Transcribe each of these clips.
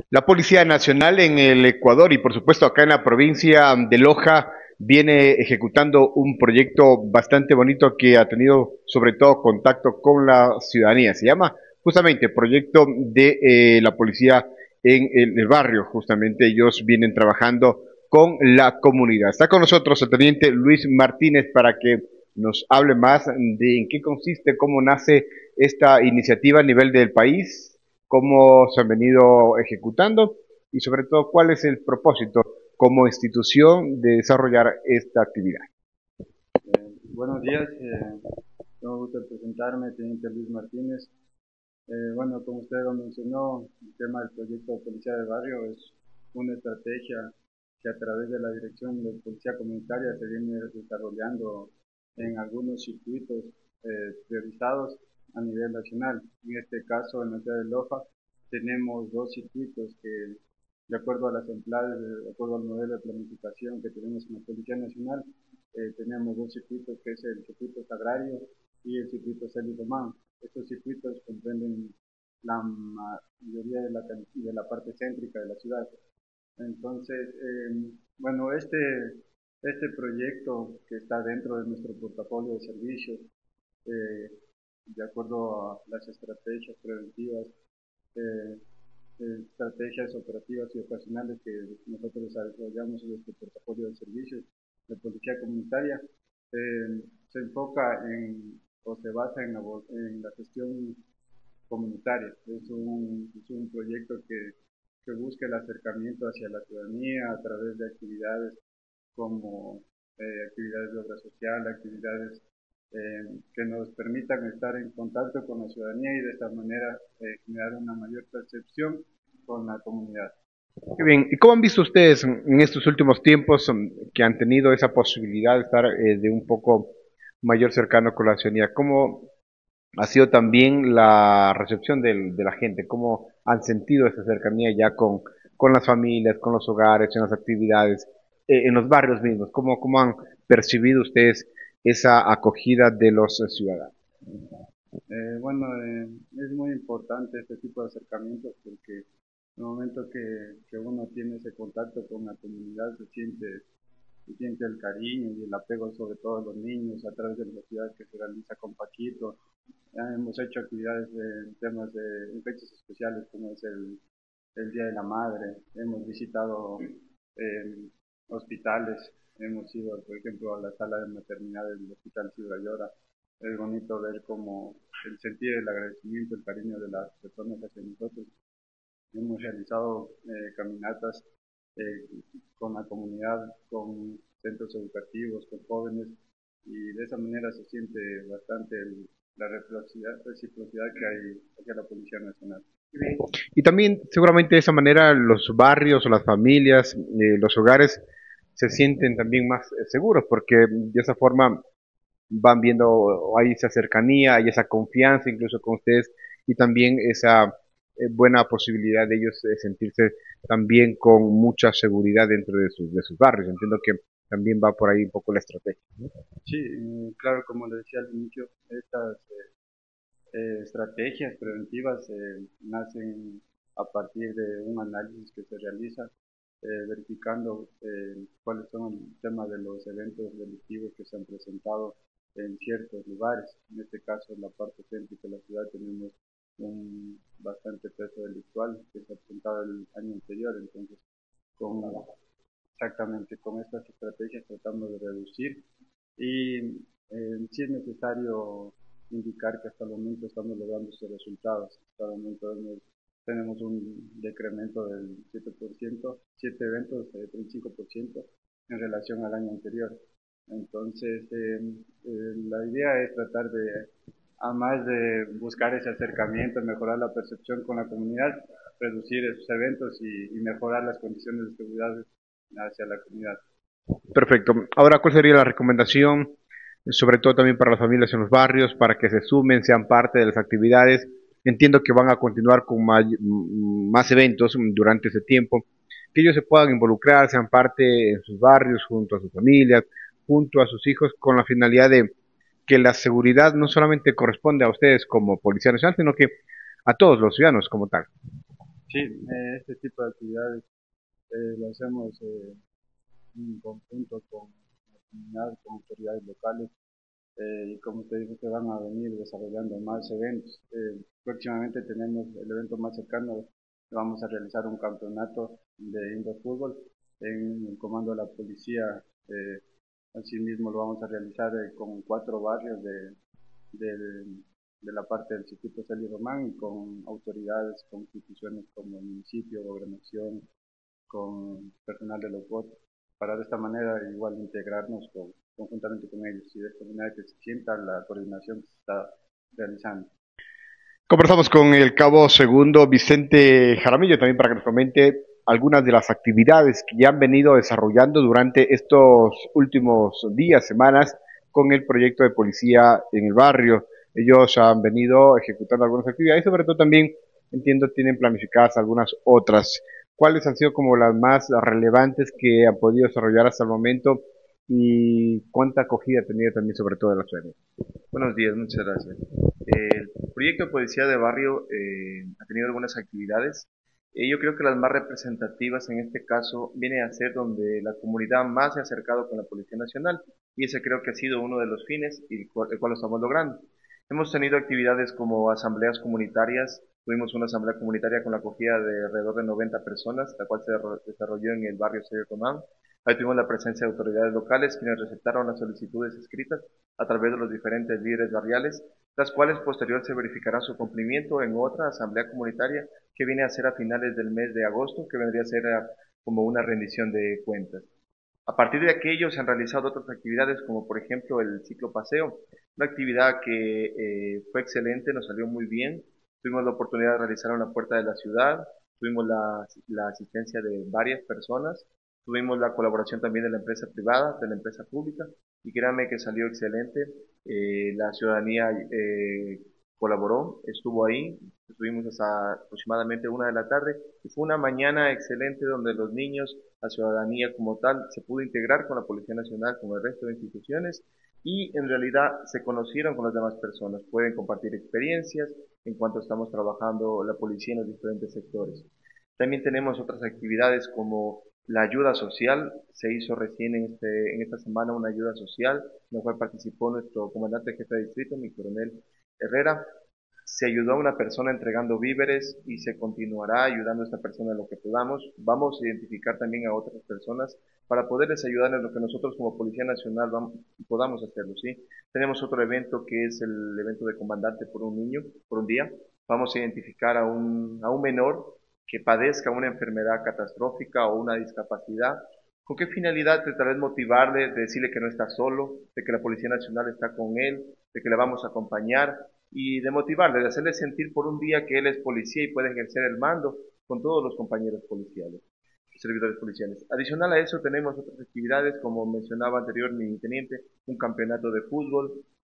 La Policía Nacional en el Ecuador y por supuesto acá en la provincia de Loja viene ejecutando un proyecto bastante bonito que ha tenido sobre todo contacto con la ciudadanía. Se llama justamente Proyecto de la Policía en el barrio. Justamente ellos vienen trabajando con la comunidad. Está con nosotros el teniente Luis Martínez para que nos hable más de en qué consiste, cómo nace esta iniciativa a nivel del país, cómo se han venido ejecutando y sobre todo cuál es el propósito como institución de desarrollar esta actividad. Buenos días, tengo gusto de presentarme, Teniente Luis Martínez. Bueno, como usted lo mencionó, el tema del proyecto de Policía de Barrio es una estrategia que a través de la Dirección de Policía Comunitaria se viene desarrollando en algunos circuitos priorizados a nivel nacional. En este caso, en la ciudad de Loja, tenemos dos circuitos que, de acuerdo a las empleadas, de acuerdo al modelo de planificación que tenemos en la Policía Nacional, tenemos dos circuitos, que es el circuito Sagrario y el circuito Celi Román. Estos circuitos comprenden la mayoría de la parte céntrica de la ciudad. Entonces, bueno, este proyecto que está dentro de nuestro portafolio de servicios, eh, de acuerdo a las estrategias preventivas, eh, estrategias operativas y ocasionales que nosotros desarrollamos en nuestro portafolio de servicios de policía comunitaria, se enfoca o se basa en la gestión comunitaria. Es un proyecto que busca el acercamiento hacia la ciudadanía a través de actividades como actividades de obra social, actividades que nos permitan estar en contacto con la ciudadanía y de esta manera generar una mayor percepción con la comunidad. Qué bien. ¿Y cómo han visto ustedes en estos últimos tiempos que han tenido esa posibilidad de estar de un poco mayor cercano con la ciudadanía? ¿Cómo ha sido también la recepción de la gente? ¿Cómo han sentido esa cercanía ya con las familias, con los hogares, en las actividades, en los barrios mismos? ¿Cómo han percibido ustedes esa acogida de los ciudadanos? Bueno, es muy importante este tipo de acercamientos porque en el momento que uno tiene ese contacto con la comunidad se siente el cariño y el apego sobre todo de los niños a través de la actividad que se realiza con Paquito. Hemos hecho actividades en temas en fechas especiales como es el Día de la Madre. Hemos visitado eh, hospitales, hemos ido, por ejemplo, a la sala de maternidad del Hospital Ciudad Llora. Es bonito ver cómo el sentir el agradecimiento, el cariño de las personas hacia nosotros. Hemos realizado caminatas eh, con la comunidad, con centros educativos, con jóvenes, y de esa manera se siente bastante la reciprocidad que hay hacia la Policía Nacional. Y también seguramente de esa manera los barrios o las familias, los hogares se sienten también más seguros porque de esa forma van viendo, hay esa cercanía, hay esa confianza incluso con ustedes y también esa buena posibilidad de ellos sentirse también con mucha seguridad dentro de sus barrios. Entiendo que también va por ahí un poco la estrategia, ¿no? Sí, claro, como le decía al inicio, estas estrategias preventivas nacen a partir de un análisis que se realiza verificando cuáles son el tema de los eventos delictivos que se han presentado en ciertos lugares. En este caso, en la parte céntrica de la ciudad tenemos un bastante peso delictual que se ha presentado el año anterior. Entonces, con, exactamente con estas estrategias tratamos de reducir y sí es necesario indicar que hasta el momento estamos logrando estos resultados. Hasta el momento tenemos un decremento del 7%, 7 eventos de 35% en relación al año anterior. Entonces, la idea es tratar de, además de buscar ese acercamiento, mejorar la percepción con la comunidad, reducir esos eventos y mejorar las condiciones de seguridad hacia la comunidad. Perfecto. Ahora, ¿cuál sería la recomendación, sobre todo también para las familias en los barrios, para que se sumen, sean parte de las actividades? Entiendo que van a continuar con más eventos durante ese tiempo, que ellos se puedan involucrar, sean parte en sus barrios, junto a sus familias, junto a sus hijos, con la finalidad de que la seguridad no solamente corresponde a ustedes como Policía Nacional, sino que a todos los ciudadanos como tal. Sí, este tipo de actividades lo hacemos en conjunto con la comunidad, con autoridades locales y como usted dijo, que van a venir desarrollando más eventos. Próximamente tenemos el evento más cercano, vamos a realizar un campeonato de indoor fútbol en el comando de la policía. Asimismo lo vamos a realizar con 4 barrios de, de la parte del circuito Celia Román y con autoridades, con instituciones como el municipio, gobernación, con personal de los bots, para de esta manera igual integrarnos conjuntamente con ellos y de esta manera que se sienta la coordinación que se está realizando. Conversamos con el cabo segundo Vicente Jaramillo también para que nos comente algunas de las actividades que ya han venido desarrollando durante estos últimos días, semanas, con el proyecto de policía en el barrio. Ellos han venido ejecutando algunas actividades y sobre todo también, entiendo, tienen planificadas algunas otras. ¿Cuáles han sido como las más relevantes que han podido desarrollar hasta el momento y cuánta acogida ha tenido también sobre todo de la ciudadanía? Buenos días, muchas gracias. El proyecto de Policía de Barrio ha tenido algunas actividades. Yo creo que las más representativas en este caso viene a ser donde la comunidad más se ha acercado con la Policía Nacional y ese creo que ha sido uno de los fines y el cual lo estamos logrando. Hemos tenido actividades como asambleas comunitarias. Tuvimos una asamblea comunitaria con la acogida de alrededor de 90 personas, la cual se desarrolló en el barrio Sergio Tomán. Ahí tuvimos la presencia de autoridades locales quienes recetaron las solicitudes escritas a través de los diferentes líderes barriales, las cuales posterior se verificará su cumplimiento en otra asamblea comunitaria que viene a ser a finales del mes de agosto, que vendría a ser como una rendición de cuentas. A partir de aquello se han realizado otras actividades como por ejemplo el ciclo paseo, una actividad que fue excelente, nos salió muy bien, tuvimos la oportunidad de realizar en la puerta de la ciudad, tuvimos la asistencia de varias personas, tuvimos la colaboración también de la empresa privada, de la empresa pública y créanme que salió excelente, la ciudadanía colaboró, estuvo ahí, estuvimos hasta aproximadamente 1 de la tarde y fue una mañana excelente donde los niños, la ciudadanía como tal, se pudo integrar con la Policía Nacional, con el resto de instituciones y en realidad se conocieron con las demás personas, pueden compartir experiencias en cuanto estamos trabajando la policía en los diferentes sectores. También tenemos otras actividades como la ayuda social, se hizo recién en esta semana una ayuda social, en la cual participó nuestro comandante jefe de distrito, mi coronel Herrera. Se ayudó a una persona entregando víveres y se continuará ayudando a esta persona en lo que podamos. Vamos a identificar también a otras personas para poderles ayudar en lo que nosotros como Policía Nacional podamos hacerlo, ¿sí? Tenemos otro evento que es el evento de comandante por un niño, por un día. Vamos a identificar a un menor que padezca una enfermedad catastrófica o una discapacidad. ¿Con qué finalidad? De tal vez motivarle, de decirle que no está solo, de que la Policía Nacional está con él, de que le vamos a acompañar y de motivarle, de hacerle sentir por un día que él es policía y puede ejercer el mando con todos los compañeros policiales, servidores policiales. Adicional a eso tenemos otras actividades, como mencionaba anterior mi teniente, un campeonato de fútbol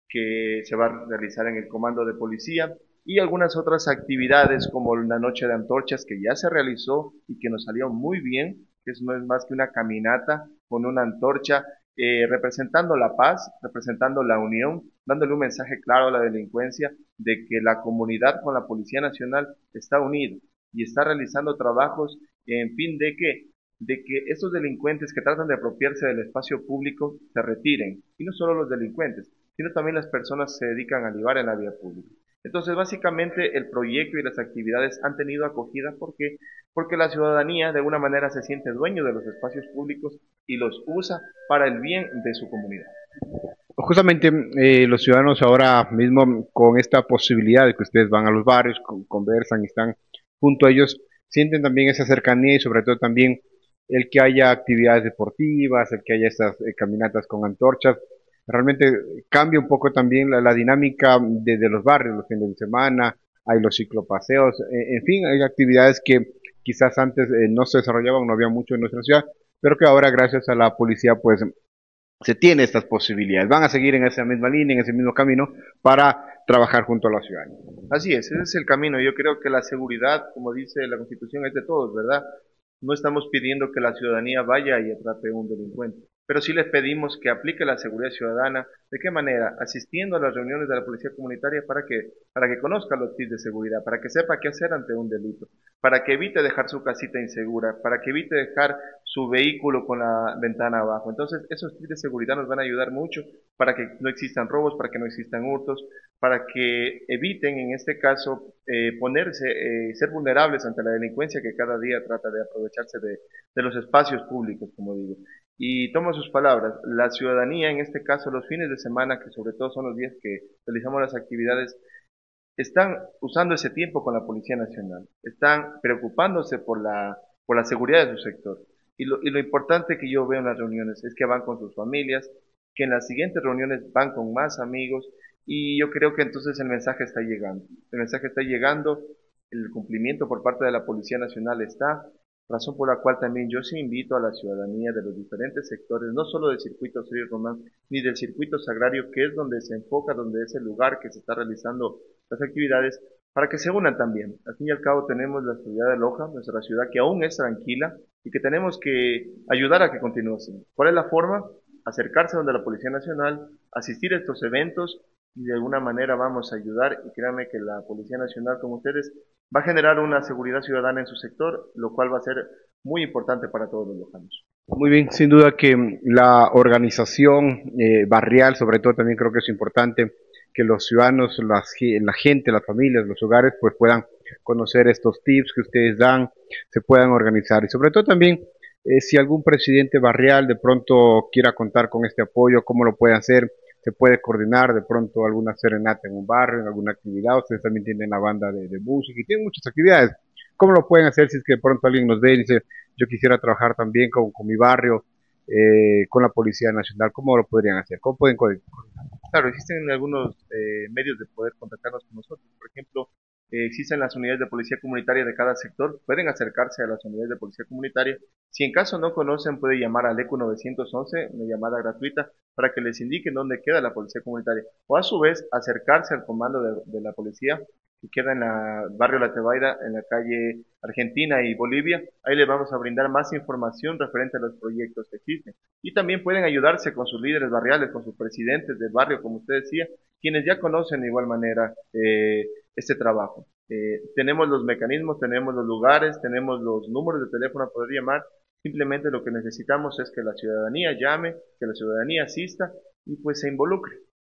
que se va a realizar en el comando de policía y algunas otras actividades como la noche de antorchas que ya se realizó y que nos salió muy bien, que no es más que una caminata con una antorcha representando la paz, representando la unión, dándole un mensaje claro a la delincuencia de que la comunidad con la Policía Nacional está unida y está realizando trabajos en fin de que estos delincuentes que tratan de apropiarse del espacio público se retiren. Y no solo los delincuentes, sino también las personas que se dedican a libar en la vía pública. Entonces, básicamente, el proyecto y las actividades han tenido acogida porque la ciudadanía de alguna manera se siente dueño de los espacios públicos y los usa para el bien de su comunidad. Justamente los ciudadanos ahora mismo con esta posibilidad de que ustedes van a los barrios, conversan y están junto a ellos, sienten también esa cercanía y sobre todo también el que haya actividades deportivas, el que haya estas caminatas con antorchas, realmente cambia un poco también la dinámica de los barrios, los fines de semana, hay los ciclopaseos, en fin, hay actividades que quizás antes no se desarrollaban, no había mucho en nuestra ciudad, pero que ahora gracias a la policía pues se tiene estas posibilidades. Van a seguir en esa misma línea, en ese mismo camino, para trabajar junto a la ciudadanía. Así es, ese es el camino. Yo creo que la seguridad, como dice la Constitución, es de todos, ¿verdad? No estamos pidiendo que la ciudadanía vaya y atrape a un delincuente. pero sí les pedimos que aplique la seguridad ciudadana. ¿De qué manera? Asistiendo a las reuniones de la policía comunitaria para que conozca los tips de seguridad, para que sepa qué hacer ante un delito, para que evite dejar su casita insegura, para que evite dejar su vehículo con la ventana abajo. Entonces, esos tips de seguridad nos van a ayudar mucho para que no existan robos, para que no existan hurtos, para que eviten, en este caso, ser vulnerables ante la delincuencia que cada día trata de aprovecharse de los espacios públicos, como digo. Y tomo sus palabras, la ciudadanía, en este caso los fines de semana, que sobre todo son los días que realizamos las actividades, están usando ese tiempo con la Policía Nacional, están preocupándose por la seguridad de su sector. Y lo importante que yo veo en las reuniones es que van con sus familias, que en las siguientes reuniones van con más amigos, y yo creo que entonces el mensaje está llegando. El mensaje está llegando, el cumplimiento por parte de la Policía Nacional está, razón por la cual también yo sí invito a la ciudadanía de los diferentes sectores, no solo del circuito Río Román, ni del circuito Sagrario, que es donde se enfoca, donde es el lugar que se está realizando las actividades, para que se unan también. Al fin y al cabo tenemos la ciudad de Loja, nuestra ciudad que aún es tranquila y que tenemos que ayudar a que continúe así. ¿Cuál es la forma? Acercarse donde la Policía Nacional, asistir a estos eventos y de alguna manera vamos a ayudar, y créanme que la Policía Nacional, como ustedes, va a generar una seguridad ciudadana en su sector, lo cual va a ser muy importante para todos los lojanos. Muy bien, sin duda que la organización barrial, sobre todo, también creo que es importante que los ciudadanos, la gente, las familias, los hogares, pues puedan conocer estos tips que ustedes dan, se puedan organizar. Y sobre todo también, si algún presidente barrial de pronto quiera contar con este apoyo, cómo lo puede hacer, se puede coordinar de pronto alguna serenata en un barrio, en alguna actividad. Ustedes también tienen la banda de música y tienen muchas actividades. ¿Cómo lo pueden hacer si es que de pronto alguien nos ve y dice, yo quisiera trabajar también con mi barrio, con la Policía Nacional? ¿Cómo lo podrían hacer? ¿Cómo pueden coordinar? Claro, existen algunos medios de poder contactarnos con nosotros. Por ejemplo, existen las unidades de policía comunitaria de cada sector. Pueden acercarse a las unidades de policía comunitaria. Si en caso no conocen, puede llamar al ECU 911, una llamada gratuita, para que les indiquen dónde queda la policía comunitaria. O a su vez, acercarse al comando de la policía que queda en el barrio La Tebaida, en la calle Argentina y Bolivia. Ahí les vamos a brindar más información referente a los proyectos que existen. Y también pueden ayudarse con sus líderes barriales, con sus presidentes del barrio, como usted decía, quienes ya conocen de igual manera este trabajo. Tenemos los mecanismos, tenemos los lugares, tenemos los números de teléfono a poder llamar. Simplemente lo que necesitamos es que la ciudadanía llame, que la ciudadanía asista y pues se involucre.